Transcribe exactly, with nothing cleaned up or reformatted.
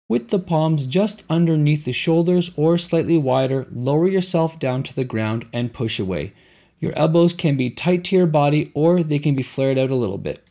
With the palms just underneath the shoulders or slightly wider, lower yourself down to the ground and push away. Your elbows can be tight to your body or they can be flared out a little bit.